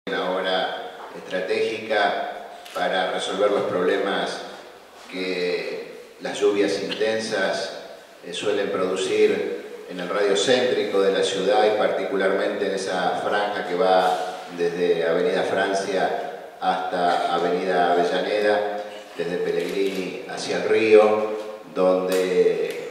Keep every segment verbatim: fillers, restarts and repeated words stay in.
Una obra estratégica para resolver los problemas que las lluvias intensas eh, suelen producir en el radio céntrico de la ciudad y particularmente en esa franja que va desde Avenida Francia hasta Avenida Avellaneda, desde Pellegrini hacia el río, donde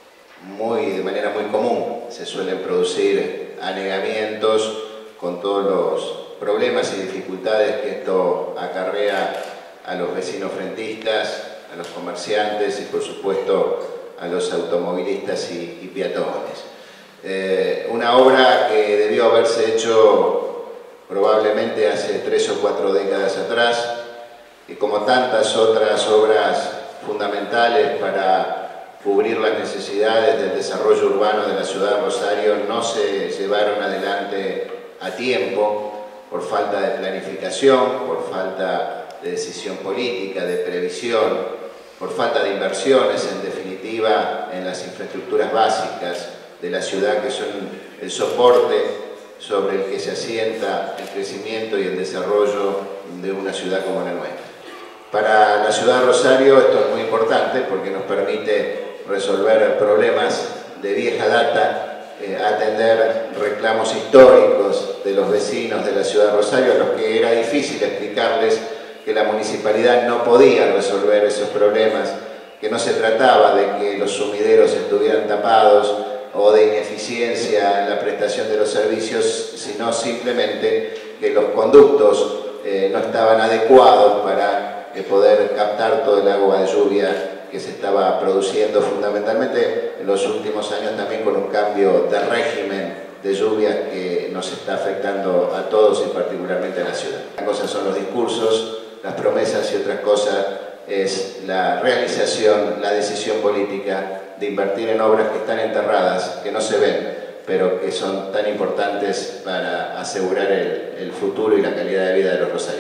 muy, de manera muy común se suelen producir anegamientos con todos los problemas y dificultades que esto acarrea a los vecinos frentistas, a los comerciantes y por supuesto a los automovilistas y, y peatones. Eh, una obra que debió haberse hecho probablemente hace tres o cuatro décadas atrás y como tantas otras obras fundamentales para cubrir las necesidades del desarrollo urbano de la ciudad de Rosario no se llevaron adelante a tiempo por falta de planificación, por falta de decisión política, de previsión, por falta de inversiones, en definitiva, en las infraestructuras básicas de la ciudad, que son el soporte sobre el que se asienta el crecimiento y el desarrollo de una ciudad como la nuestra. Para la ciudad de Rosario esto es muy importante porque nos permite resolver problemas de vieja data, Eh, atender reclamos históricos de los vecinos de la ciudad de Rosario, a los que era difícil explicarles que la municipalidad no podía resolver esos problemas, que no se trataba de que los sumideros estuvieran tapados o de ineficiencia en la prestación de los servicios, sino simplemente que los conductos eh, no estaban adecuados para eh, poder captar todo el agua de lluvia que se estaba produciendo fundamentalmente en los últimos años, también con un cambio de régimen de lluvias que nos está afectando a todos y particularmente a la ciudad. Una cosa son los discursos, las promesas y otra cosa es la realización, la decisión política de invertir en obras que están enterradas, que no se ven, pero que son tan importantes para asegurar el, el futuro y la calidad de vida de los rosarinos.